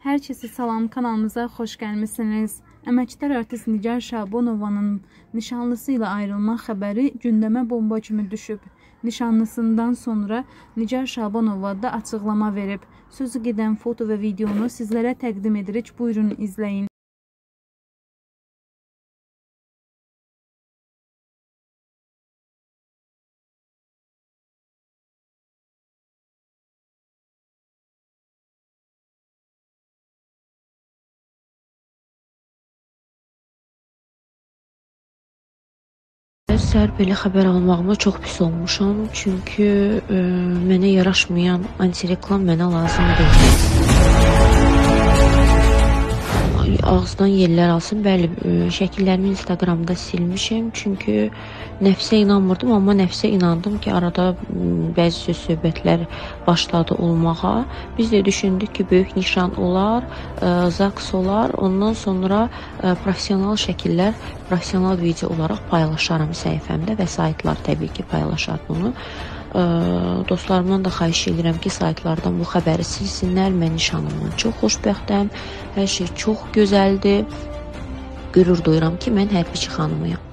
Herkese salam, kanalımıza xoş gəlmisiniz. Əməkdar artist Nigar Şabonovanın nişanlısı ilə ayrılma xəbəri gündəmə bomba kimi düşüb. Nişanlısından sonra Nigar Şabonova da açıqlama verib. Sözü gedən foto və videonu sizlərə təqdim edirik. Buyurun, izləyin. Səhər belə xəbər almağıma çox pis olmuşam, çünki mənə yaraşmayan antireklam mənə lazım deyil. Ağızdan yellər alsın. Bəli, şəkillərimi Instagramda silmişim, çünki nəfsə inanmırdım, amma nəfsə inandım ki, arada bəzi söz-söhbətlər başladı olmağa. Biz də düşündük ki, böyük nişan olar, zaks olar, ondan sonra professional şəkillər, professional video olaraq paylaşarım səhifəmdə və saytlar təbii ki, paylaşar bunu. Dostlarımdan da xahiş edirəm ki, saytlardan bu xəbəri silsinlər. Mən nişanımdan çox xoşbəxtəm, hər şey çox gözəldir. Qürur duyuram ki, mən hərbiçi xanımıyam.